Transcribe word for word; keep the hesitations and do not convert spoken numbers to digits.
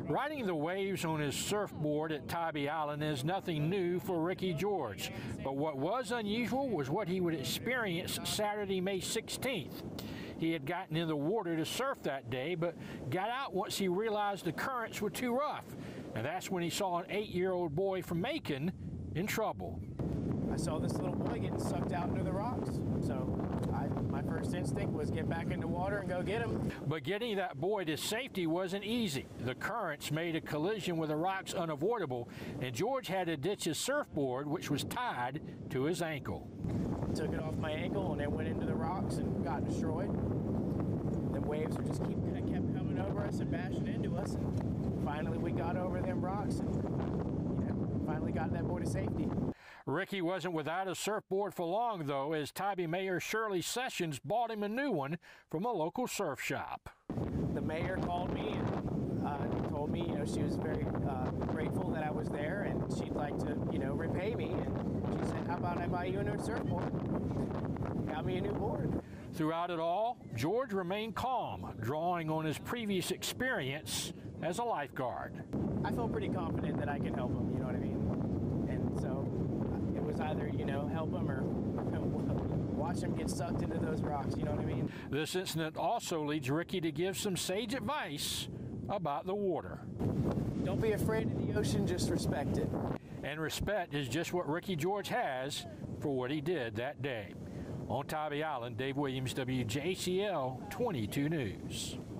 Riding the waves on his surfboard at Tybee Island is nothing new for Ricky George, but what was unusual was what he would experience Saturday, May sixteenth. He had gotten in the water to surf that day, but got out once he realized the currents were too rough, and that's when he saw an eight-year-old boy from Macon in trouble. I saw this little boy getting sucked out into the rocks, so I, my first instinct was get back in the water and go get him. But getting that boy to safety wasn't easy. The currents made a collision with the rocks unavoidable, and George had to ditch his surfboard, which was tied to his ankle. Took it off my ankle and it went into the rocks and got destroyed. The waves were just keep, kept coming over us and bashing into us, and finally we got over them rocks and you know, finally got that boy to safety. Ricky wasn't without a surfboard for long, though, as Tybee Mayor Shirley Sessions bought him a new one from a local surf shop. The mayor called me and uh, told me, you know, she was very uh, grateful that I was there and she'd like to, you know, repay me. And she said, how about I buy you a new surfboard? Got me a new board. Throughout it all, George remained calm, drawing on his previous experience as a lifeguard. I felt pretty confident that I could help him, you know what I mean? And so it was either, you know, help him or watch him get sucked into those rocks, you know what I mean? This incident also leads Ricky to give some sage advice about the water. Don't be afraid of the ocean, just respect it. And respect is just what Ricky George has for what he did that day. On Tybee Island, Dave Williams, W J C L twenty-two News.